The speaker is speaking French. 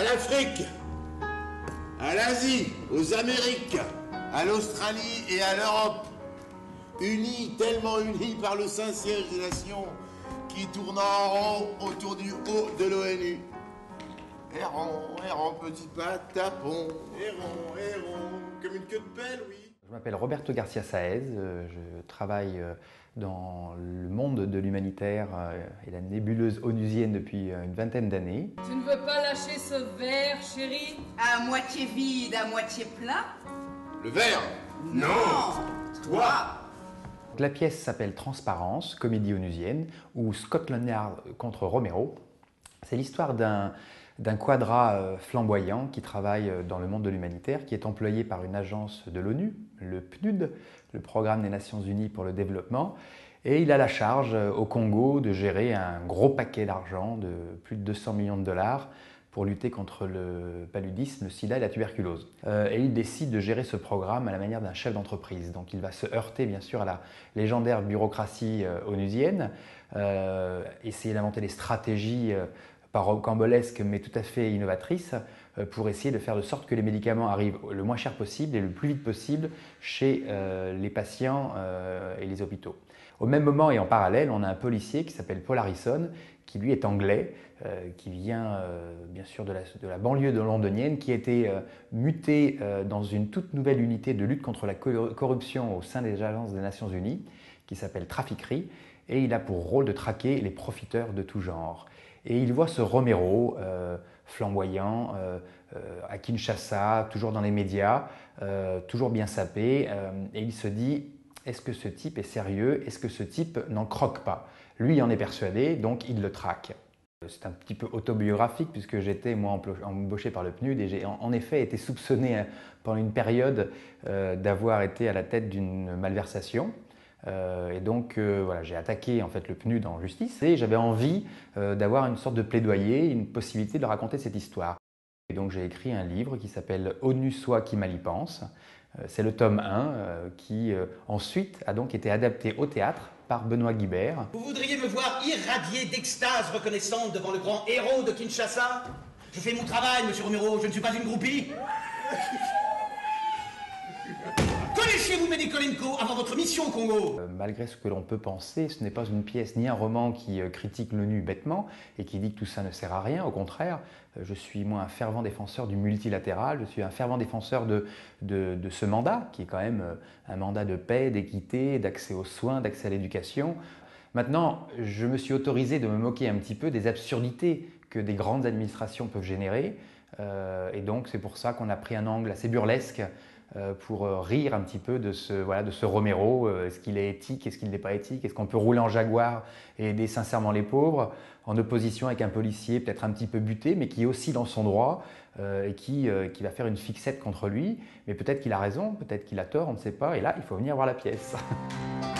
l'Afrique, à l'Asie, aux Amériques, à l'Australie et à l'Europe, unis, tellement unis par le Saint-Siège des Nations qui tourne en rond autour du haut de l'ONU. Errons, errons, petit patapon, errons, errons, comme une queue de pelle, oui. Je m'appelle Roberto Garcia Saez, je travaille dans le monde de l'humanitaire et la nébuleuse onusienne depuis une vingtaine d'années. Tu ne veux pas lâcher ce verre, chérie? À moitié vide, à moitié plein? Le verre? Non, toi. La pièce s'appelle Transparence, comédie onusienne, ou Scotland Yard contre Romero. C'est l'histoire d'un quadra flamboyant qui travaille dans le monde de l'humanitaire, qui est employé par une agence de l'ONU, le PNUD, le Programme des Nations Unies pour le développement, et il a la charge au Congo de gérer un gros paquet d'argent de plus de 200 millions de dollars pour lutter contre le paludisme, le sida et la tuberculose. Et il décide de gérer ce programme à la manière d'un chef d'entreprise. Donc il va se heurter bien sûr à la légendaire bureaucratie onusienne, essayer d'inventer des stratégies pas rocambolesques mais tout à fait innovatrices pour essayer de faire de sorte que les médicaments arrivent le moins cher possible et le plus vite possible chez les patients et les hôpitaux. Au même moment et en parallèle, on a un policier qui s'appelle Paul Harrison, qui lui est anglais, qui vient bien sûr de la banlieue de londonienne, qui a été muté dans une toute nouvelle unité de lutte contre la corruption au sein des agences des Nations Unies, qui s'appelle Trafficry, et il a pour rôle de traquer les profiteurs de tout genre. Et il voit ce Romero flamboyant à Kinshasa, toujours dans les médias, toujours bien sapé, et il se dit: est-ce que ce type est sérieux? Est-ce que ce type n'en croque pas? Lui en est persuadé, donc il le traque. C'est un petit peu autobiographique puisque j'étais moi embauché par le PNUD et j'ai en effet été soupçonné pendant une période d'avoir été à la tête d'une malversation. Et donc voilà, j'ai attaqué en fait le PNUD en justice et j'avais envie d'avoir une sorte de plaidoyer, une possibilité de raconter cette histoire. Et donc j'ai écrit un livre qui s'appelle ONU soit qui mal y pense. C'est le tome 1 qui ensuite a donc été adapté au théâtre par Benoît Guibert. Vous voudriez me voir irradier d'extase reconnaissante devant le grand héros de Kinshasa? Je fais mon travail, monsieur Romero, je ne suis pas une groupie. Connaissez-vous Medikolenko avant votre mission au Congo? Malgré ce que l'on peut penser, ce n'est pas une pièce ni un roman qui critique l'ONU bêtement et qui dit que tout ça ne sert à rien. Au contraire, je suis moi un fervent défenseur du multilatéral, je suis un fervent défenseur de ce mandat qui est quand même un mandat de paix, d'équité, d'accès aux soins, d'accès à l'éducation. Maintenant, je me suis autorisé de me moquer un petit peu des absurdités que des grandes administrations peuvent générer. Et donc c'est pour ça qu'on a pris un angle assez burlesque pour rire un petit peu de ce Romero. Est-ce qu'il est éthique? Est-ce qu'il n'est pas éthique? Est-ce qu'on peut rouler en Jaguar et aider sincèrement les pauvres en opposition avec un policier peut-être un petit peu buté mais qui est aussi dans son droit et qui va faire une fixette contre lui? Mais peut-être qu'il a raison, peut-être qu'il a tort, on ne sait pas. Et là, il faut venir voir la pièce.